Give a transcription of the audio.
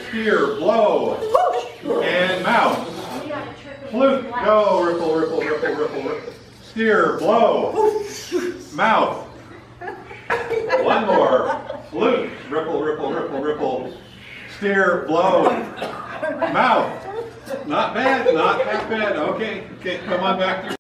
steer, blow, and mouth. Flute, go, ripple, ripple, ripple, ripple, ripple. Steer, blow, mouth. One more. Flute, ripple, ripple, ripple, ripple. Steer, blow, mouth. Not bad, not that bad. Okay, come on back to